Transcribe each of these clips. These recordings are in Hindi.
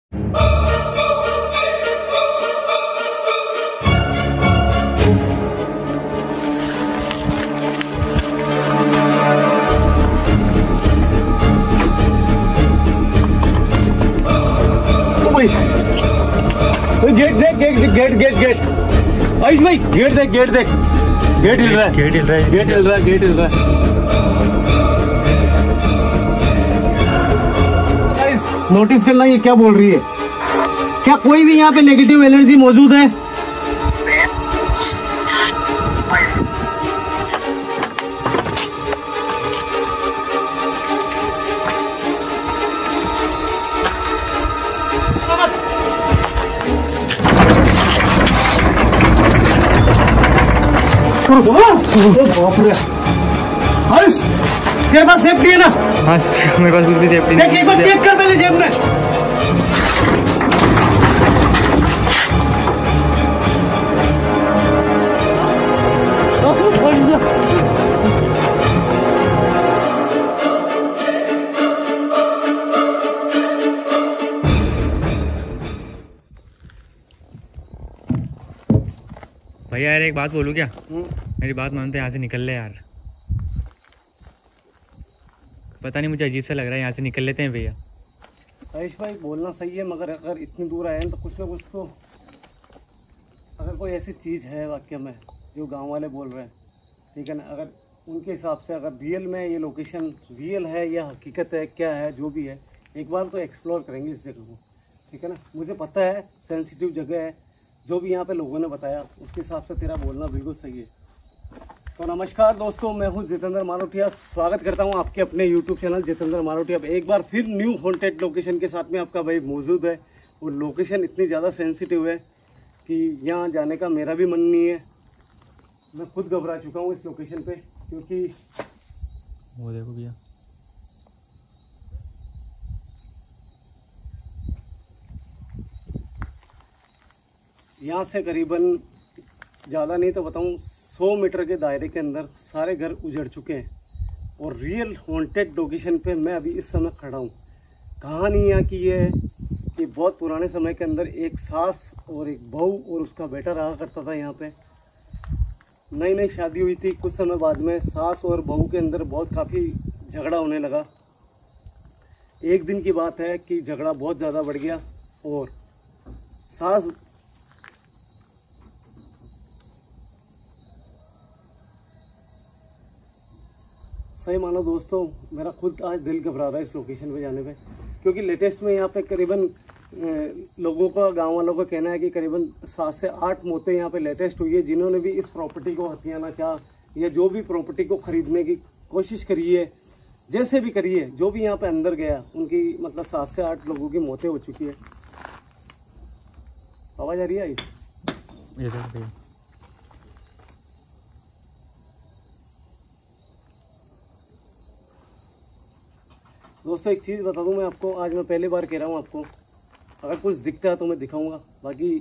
गेट देख, गेट गेट गेट आयुष भाई, गेट देख, गेट देख, गेट हिल रहा है, गेट हिल रहा है, गेट हिल रहा है, गेट हिल रहा है। नोटिस करना ये क्या बोल रही है। क्या कोई भी यहाँ पे नेगेटिव एनर्जी मौजूद है? बाप रे, आयुष तेरे पास सेफ्टी है ना? हाँ मेरे पास कुछ भी सेफ्टी नहीं। एक बार चेक कर पहले जेब में। भैया यार एक बात बोलूं क्या? मेरी बात मानते यहाँ से निकल ले यार। पता नहीं मुझे अजीब सा लग रहा है, यहाँ से निकल लेते हैं भैया। आयुष भाई बोलना सही है, मगर अगर इतनी दूर आए हैं तो कुछ ना कुछ तो, अगर कोई ऐसी चीज़ है वाकई में जो गांव वाले बोल रहे हैं, ठीक है ना, अगर उनके हिसाब से अगर रियल में ये लोकेशन रियल है या हकीकत है, क्या है जो भी है, एक बार तो एक्सप्लोर करेंगे इस जगह को, ठीक है ना। मुझे पता है सेंसिटिव जगह है, जो भी यहाँ पे लोगों ने बताया उसके हिसाब से तेरा बोलना बिल्कुल सही है। तो नमस्कार दोस्तों, मैं हूँ जितेंद्र मारोटिया। स्वागत करता हूँ आपके अपने YouTube चैनल जितेंद्र मारोटिया। एक बार फिर न्यू हॉन्टेड लोकेशन के साथ में आपका भाई मौजूद है। और लोकेशन इतनी ज़्यादा सेंसिटिव है कि यहाँ जाने का मेरा भी मन नहीं है। मैं खुद घबरा चुका हूँ इस लोकेशन पे, क्योंकि वो देखो भैया, यहाँ से करीबन ज़्यादा नहीं तो बताऊँ 100 मीटर के दायरे के अंदर सारे घर उजड़ चुके हैं। और रियल हॉन्टेड लोकेशन पे मैं अभी इस समय खड़ा हूँ। कहानी यहाँ की ये है कि बहुत पुराने समय के अंदर एक सास और एक बहू और उसका बेटा रहा करता था यहाँ पे। नई नई शादी हुई थी, कुछ समय बाद में सास और बहू के अंदर बहुत काफ़ी झगड़ा होने लगा। एक दिन की बात है कि झगड़ा बहुत ज़्यादा बढ़ गया और सास सही मानो दोस्तों, मेरा खुद आज दिल घबरा रहा है इस लोकेशन पे जाने पे, क्योंकि लेटेस्ट में यहाँ पे करीबन लोगों का, गांव वालों का कहना है कि करीबन 7 से 8 मौतें यहाँ पे लेटेस्ट हुई है, जिन्होंने भी इस प्रॉपर्टी को हथियाना चाहा या जो भी प्रॉपर्टी को खरीदने की कोशिश करी है, जैसे भी करी है, जो भी यहाँ पे अंदर गया उनकी मतलब 7 से 8 लोगों की मौतें हो चुकी है। आवाज़ आ रही है? दोस्तों एक चीज़ बता दूं मैं आपको, आज मैं पहली बार कह रहा हूं आपको, अगर कुछ दिखता है तो मैं दिखाऊंगा, बाकी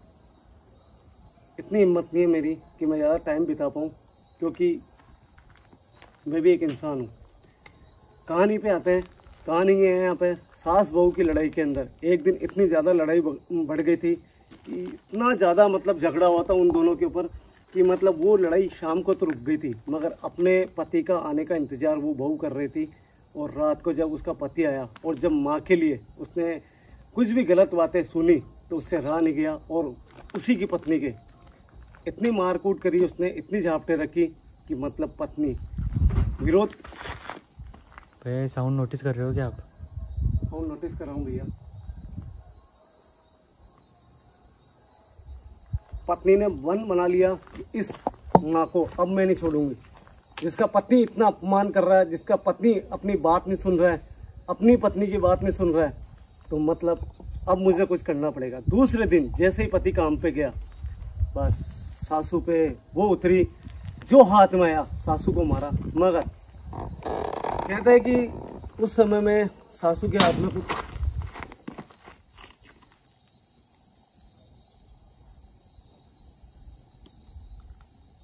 इतनी हिम्मत नहीं है मेरी कि मैं ज़्यादा टाइम बिता पाऊं, क्योंकि मैं भी एक इंसान हूं। कहानी पे आते हैं। कहानी ये है, यहाँ पे सास बहू की लड़ाई के अंदर एक दिन इतनी ज़्यादा लड़ाई बढ़ गई थी कि इतना ज़्यादा मतलब झगड़ा हुआ था उन दोनों के ऊपर कि मतलब वो लड़ाई शाम को तो रुक गई थी, मगर अपने पति का आने का इंतज़ार वो बहू कर रही थी। और रात को जब उसका पति आया और जब माँ के लिए उसने कुछ भी गलत बातें सुनी तो उससे रहा नहीं गया और उसी की पत्नी के इतनी मारकूट करी उसने, इतनी झापटे रखी कि मतलब पत्नी विरोध। साउंड नोटिस कर रहे हो क्या आप? साउंड नोटिस कर रहा हूँ भैया। पत्नी ने मन बना लिया कि इस माँ को अब मैं नहीं छोड़ूंगी। जिसका पत्नी इतना अपमान कर रहा है, जिसका पत्नी अपनी बात नहीं सुन रहा है, अपनी पत्नी की बात नहीं सुन रहा है, तो मतलब अब मुझे कुछ करना पड़ेगा। दूसरे दिन जैसे ही पति काम पे गया, बस सासू पे वो उतरी, जो हाथ में आया सासू को मारा। मगर कहते हैं कि उस समय में सासू के हाथ में कुछ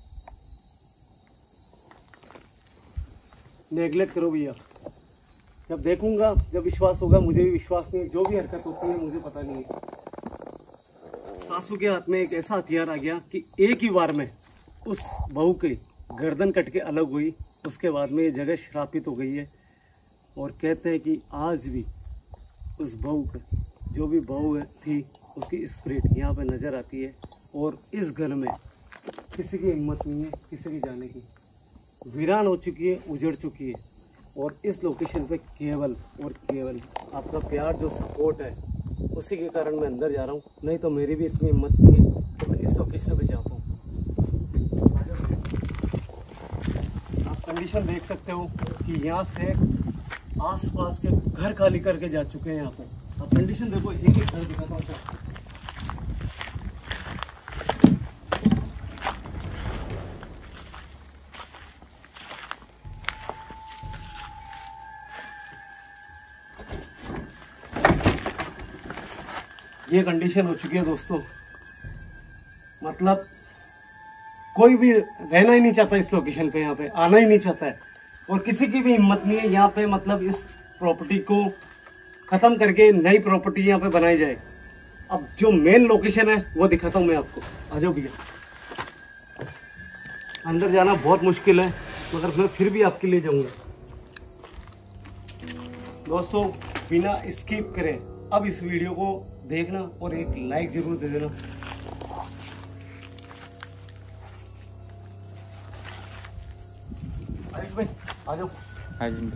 नेगलेक्ट करो भैया, जब देखूंगा, जब विश्वास होगा, मुझे भी विश्वास नहीं, जो भी हरकत होती है मुझे पता नहीं है। सासू के हाथ में एक ऐसा हथियार आ गया कि एक ही बार में उस बहू की गर्दन कट के अलग हुई। उसके बाद में ये जगह श्रापित हो गई है। और कहते हैं कि आज भी उस बहू का, जो भी बहू थी, उसकी स्पिरिट यहाँ पे नज़र आती है। और इस घर में किसी की हिम्मत नहीं है किसी की जाने की, वीरान हो चुकी है, उजड़ चुकी है। और इस लोकेशन पे केवल और केवल आपका प्यार जो सपोर्ट है, उसी के कारण मैं अंदर जा रहा हूँ। नहीं तो मेरी भी इतनी हिम्मत नहीं है तो मैं इस लोकेशन पे जा पाऊँ। आप कंडीशन देख सकते हो कि यहाँ से आसपास के घर खाली करके जा चुके हैं। यहाँ पे आप कंडीशन देखो, एक एक घर दिखाता हूँ। ये कंडीशन हो चुकी है दोस्तों, मतलब कोई भी रहना ही नहीं चाहता इस लोकेशन पे, यहाँ पे आना ही नहीं चाहता है। और किसी की भी हिम्मत नहीं है यहाँ पे, मतलब इस प्रॉपर्टी को ख़त्म करके नई प्रॉपर्टी यहाँ पे बनाई जाए। अब जो मेन लोकेशन है वो दिखाता हूँ मैं आपको, आ जाओ भैया। अंदर जाना बहुत मुश्किल है मगर मैं फिर भी आपके लिए जाऊँगा। दोस्तों बिना स्किप करे अब इस वीडियो को देखना और एक लाइक जरूर दे देना। आयुष भाई आ जाओ। हाँ जी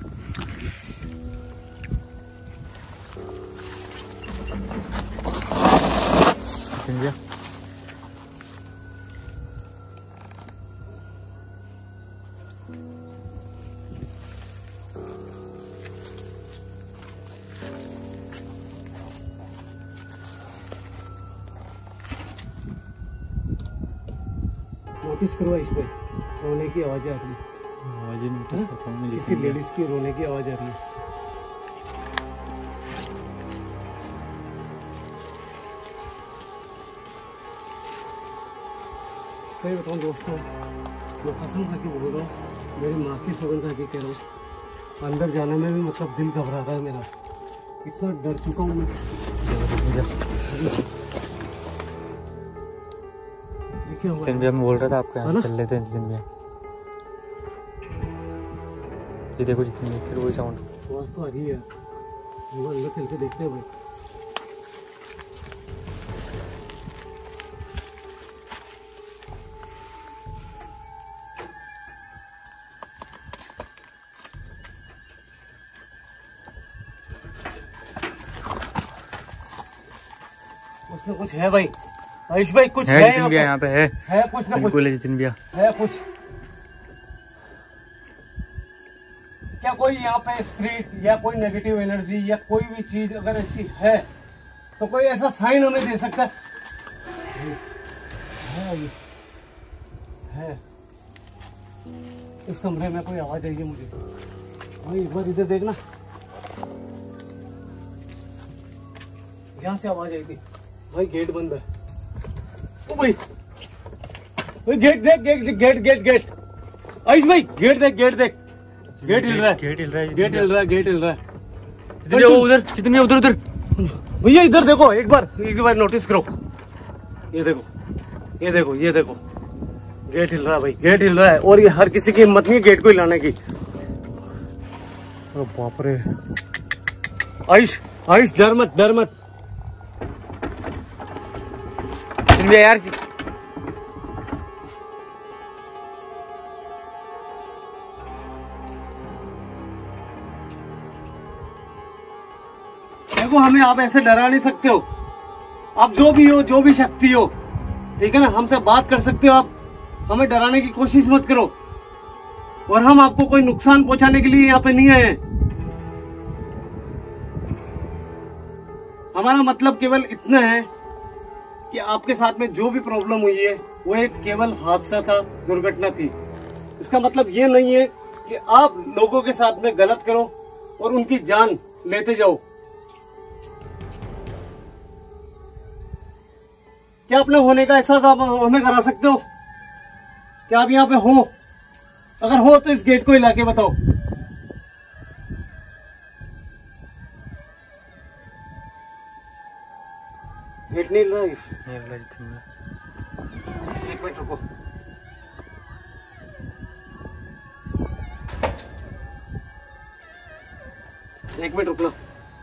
भैया। नोटिस करो आयुष भाई, रोने की आवाज़ आ रही है। आवाज़ें नोटिस कर रहा हूँ मैं, किसी लेडीज की रोने की आवाज़ आ रही है। सही बताऊँ दोस्तों, मैं कसम खा के बोल रहा हूँ, मेरी माँ की सौगंध खा के कह रहा हूँ, अंदर जाने में भी मतलब दिल घबरा रहा है मेरा, इतना डर चुका हूँ मैं। जितिन भैया मैं बोल रहा था आपके यहाँ से चल लेते हैं जितिन भैया। ये देखो जितिन भैया फिर वही साउंड आवाज़ तो आ रही है, वो अंदर चल के देखते हैं भाई। उसमें कुछ है भाई, आयुष भाई कुछ है यहाँ पे है कुछ ना कुछ बिल्कुल है जितिन भैया, है कुछ। क्या कोई यहाँ पे स्पिरिट या कोई नेगेटिव एनर्जी या कोई भी चीज अगर ऐसी है तो कोई ऐसा साइन हमें दे सकता है? इस कमरे में कोई आवाज आई है मुझे भाई, एक बार इधर देखना, यहाँ से आवाज आई थी भाई। गेट बंद है ओ भाई, गेट देख, गेट आयुष भाई, गेट देख, गेट हिल रहा है, गेट हिल रहा है। उधर जितिन भैया, उधर भैया इधर देखो, एक बार नोटिस करो, ये देखो गेट हिल रहा है भाई, गेट हिल रहा है। और ये हर किसी की हिम्मत नहीं है गेट को हिलाने की। अरे बाप रे, आयुष डर मत जितिन भैया यार। देखो हमें आप ऐसे डरा नहीं सकते हो, आप जो भी हो, जो भी शक्ति हो, ठीक है ना, हमसे बात कर सकते हो आप, हमें डराने की कोशिश मत करो। और हम आपको कोई नुकसान पहुंचाने के लिए यहाँ पे नहीं आए हैं। हमारा मतलब केवल इतना है कि आपके साथ में जो भी प्रॉब्लम हुई है वो एक केवल हादसा था, दुर्घटना थी। इसका मतलब ये नहीं है कि आप लोगों के साथ में गलत करो और उनकी जान लेते जाओ। क्या अपने होने का एहसास आप हमें करा सकते हो? क्या आप यहाँ पे हो? अगर हो तो इस गेट को हिला के बताओ। गेट नहीं हिल रहा है। नहीं हिल रहा जितने में। एक मिनट रुको। एक मिनट रुकना।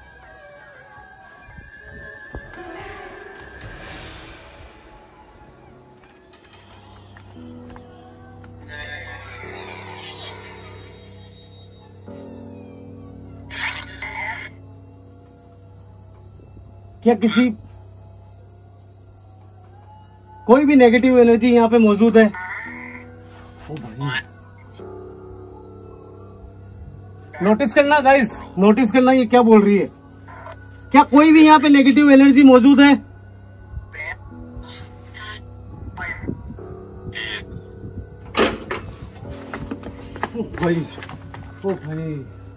क्या किसी कोई भी नेगेटिव एनर्जी यहाँ पे मौजूद है? ओ भाई, नोटिस करना गाइस, नोटिस करना ये क्या बोल रही है। क्या कोई भी यहाँ पे नेगेटिव एनर्जी मौजूद है? ओ भाई, ओ भाई,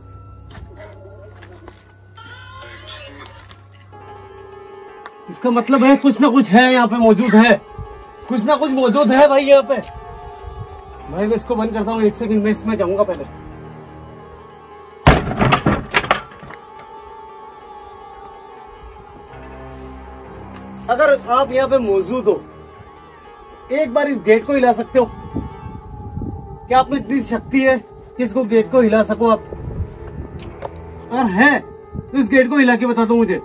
इसका मतलब है कुछ ना कुछ है यहाँ पे मौजूद है, कुछ ना कुछ मौजूद है भाई यहाँ पे। भाई मैं इसको बंद करता हूँ, एक सेकंड में इसमें जाऊंगा पहले। अगर आप यहाँ पे मौजूद हो, एक बार इस गेट को हिला सकते हो? क्या आप में इतनी शक्ति है कि इसको गेट को हिला सको आप? अगर है तो इस गेट को हिला के बता दो मुझे।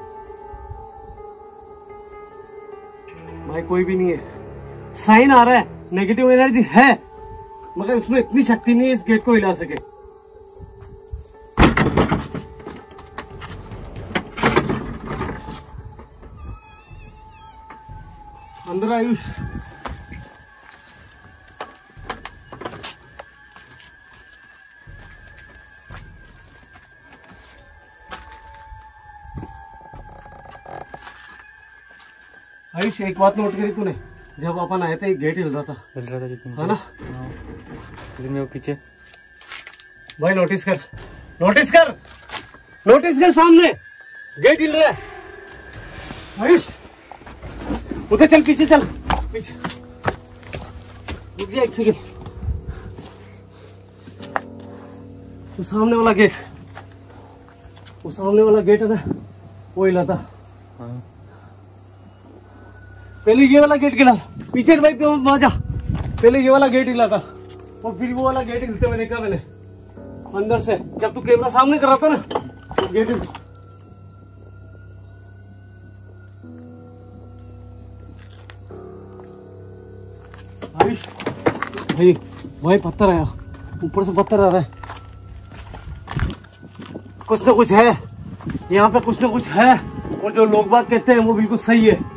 भाई कोई भी नहीं है, साइन आ रहा है नेगेटिव एनर्जी है, मगर उसमें इतनी शक्ति नहीं है इस गेट को हिला सके। अंदर आयुष, आयुष एक बात नोट करी तूने, जब अपन आए थे गेट हिल रहा था जितने है ना, जितने वो पीछे। भाई नोटिस कर, नोटिस कर, नोटिस कर, सामने गेट हिल रहा है। आयुष उधर चल, पीछे चल, पीछे रुक जा एक सेकंड। वो सामने वाला गेट, वो सामने वाला गेट है ना, वो हिला था। हाँ। पहले ये वाला गेट हिला, पीछे भाई वहां जा। पहले ये वाला गेट हिला था और फिर वो वाला गेट हिलते हुए देखा मैंने अंदर से, जब तू कैमरा सामने कर रहा था ना, तो गेट हिल। आयुष भाई, भाई पत्थर आया, ऊपर से पत्थर आ रहा है। कुछ ना कुछ है यहाँ पे, कुछ ना कुछ है, और जो लोग बात कहते हैं वो बिल्कुल सही है।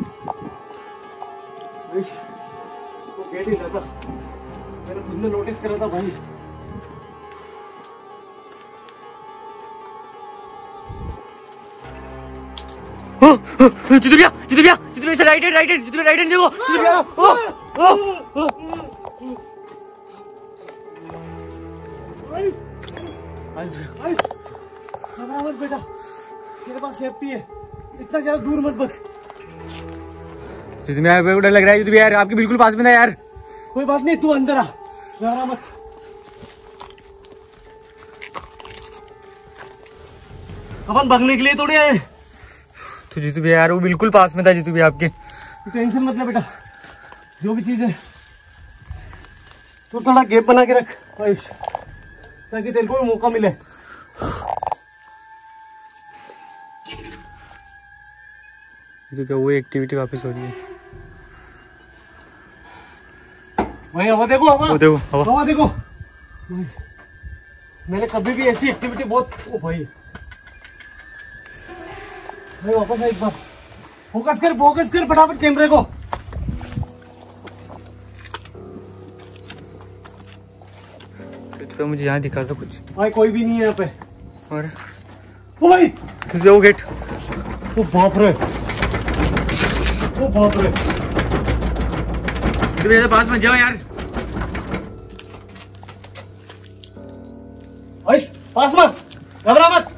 तो गेट ही था, मैंने खुद ने नोटिस करा था भाई। जितू भैया से राइट हैंड देखो। घबरा मत बेटा, तेरे पास सेफ्टी है, इतना ज्यादा दूर मत बच। जितू भैया को डर लग रहा है, जितू भैया यार आपके बिल्कुल पास में था यार। कोई बात नहीं, तू अंदर आ, घबरा मत। अपन भागने के लिए थोड़ी आए। तो जितू भैया यार वो बिल्कुल पास में था, जितू भैया आपके। टेंशन मत ले बेटा, जो भी चीज है तो थोड़ा गैप बना के रख आयुष, ताकि तेरे को भी मौका मिले। जितू भैया वो एक्टिविटी वापस हो रही है। भाई हवा देखो, हवा, वो देखो हवा देखो। मैंने कभी भी ऐसी एक्टिविटी बहुत, ओ भाई भाई वापस एक बार फोकस कर फटाफट कैमरे को। तो मुझे यहाँ दिखा था कुछ। भाई कोई भी नहीं है यहाँ पे। और ओ भाई वो गेट, ओ बाप रे, ओ बाप रे। जितू भैया पास मत जाओ यार। आयुष पास मत, घबरा मत।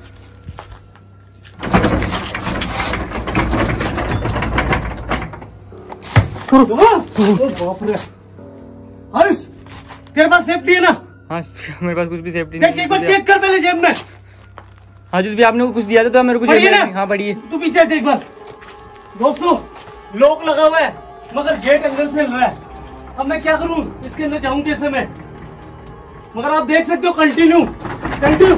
ओ बाप रे, आयुष तेरे पास सेफ्टी है ना? हाँ मेरे पास कुछ भी सेफ्टी नहीं। एक बार चेक कर पहले जेब में। हाँ जितू भैया आपने कुछ दिया था तो मेरे को पढ़िए ना? हाँ पढ़िए। तू पीछे हट एक बार, दोस्तों लॉक लगा हुआ है मगर गेट अंदर से हिल रहा है। अब मैं क्या करूं, इसके अंदर जाऊं कैसे मैं? मगर आप देख सकते हो कंटिन्यू कंटिन्यू।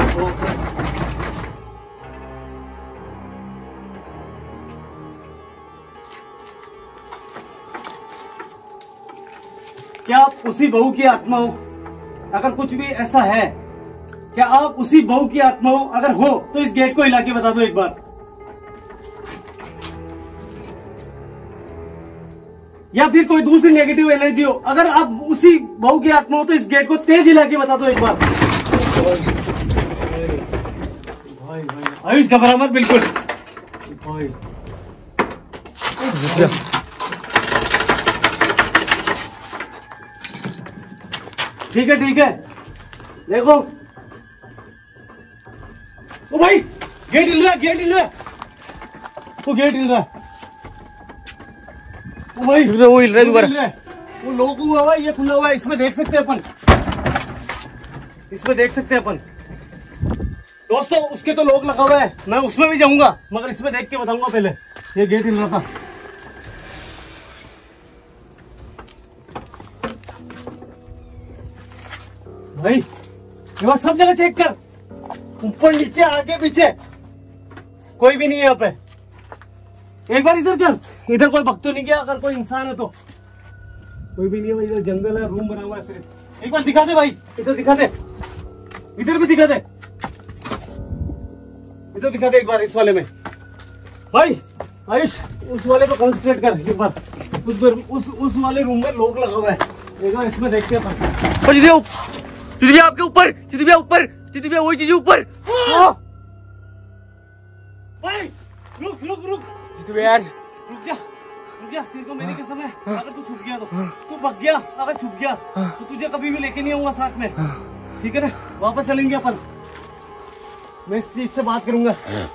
क्या आप उसी बहू की आत्मा हो? अगर कुछ भी ऐसा है, क्या आप उसी बहू की आत्मा हो? अगर हो तो इस गेट को हिला के बता दो एक बार। या फिर कोई दूसरी नेगेटिव एनर्जी हो, अगर आप उसी बहू की आत्मा हो तो इस गेट को तेज हिला के बता दो एक बार। भाई आयुष घबरा मत बिल्कुल भाई। ठीक है देखो। ओ भाई गेट हिल रहा है, गेट हिल रहा है, वो गेट हिल रहा है। ओ भाई वो हिल रहा है दोबारा। वो लॉक हुआ हुआ है, ये खुला हुआ है। इसमें देख सकते हैं अपन, इसमें देख सकते हैं अपन। दोस्तों उसके तो लॉक लगा हुआ है, मैं उसमें भी जाऊंगा मगर इसमें देख के बताऊंगा। पहले ये गेट हिल रहा था। भाई ये बार सब जगह चेक कर, ऊपर नीचे आगे पीछे, कोई भी नहीं है यहाँ पे। एक बार इधर कर, इधर कोई भक्त तो नहीं गया? अगर कोई इंसान है तो कोई भी नहीं है भाई। इधर जंगल है, रूम बना हुआ है सिर्फ। एक बार दिखा दे भाई, इधर दिखा दे, इधर भी दिखा दे, इधर दिखा दे एक बार। इस वाले में भाई आयुष उस वाले को कंसंट्रेट कर एक बार। उस वाले रूम में लॉक लगा हुआ है, एक बार इसमें देखते हैं अपन। जितबिया आपके ऊपर, जितबिया ऊपर, जितबिया वही चीज ऊपर। भाई रुक रुक रुक जितबिया यार रुक जा, तेरे को मेरी कसम है, अगर तू छुप गया तो तू भग गया, अगर छुप गया तो तुझे कभी भी लेके नहीं आऊंगा साथ में, ठीक है ना? वापस चलेंगे अपन, मैं इस चीज से बात करूंगा।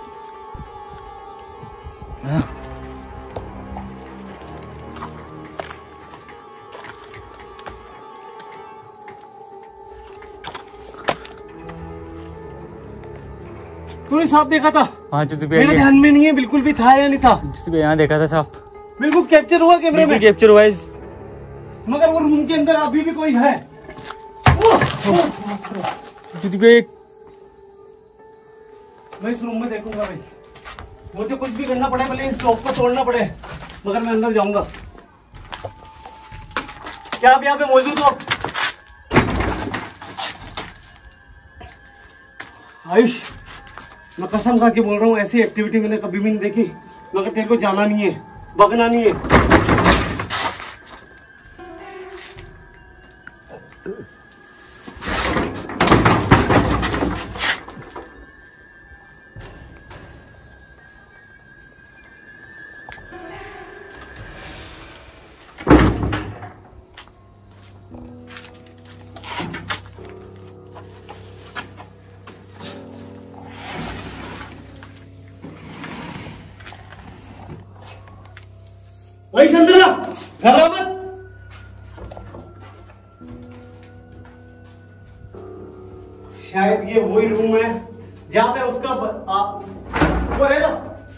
तूने साफ देखा था? हाँ जितबिया, मेरे ध्यान में नहीं है बिल्कुल भी था या नहीं था। जितबिया यहाँ देखा था साफ, बिल्कुल कैप्चर हुआ कैमरे में, कैप्चर हुआ है। मगर वो रूम के अंदर अभी भी कोई है। जितबिया मैं इस रूम में देखूंगा भाई, मुझे कुछ भी करना पड़े, भले इस लॉक को तोड़ना पड़े, मगर मैं अंदर जाऊंगा। क्या आप यहाँ पे मौजूद हो? आयुष मैं कसम खा के बोल रहा हूँ, ऐसी एक्टिविटी मैंने कभी भी नहीं देखी। मगर तेरे को जाना नहीं है, भगना नहीं है। वही संतरा घबरा मत। शायद ये वही रूम है जहां पे उसका वो रहेगा।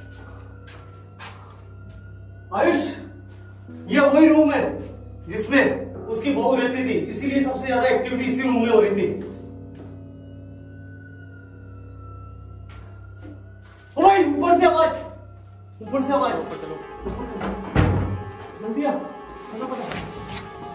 आयुष ये वही रूम है जिसमें उसकी बहू रहती थी, इसीलिए सबसे ज्यादा एक्टिविटी इसी रूम में हो रही थी। ओ भाई ऊपर से आवाज, ऊपर से आवाज, जल्दी आ,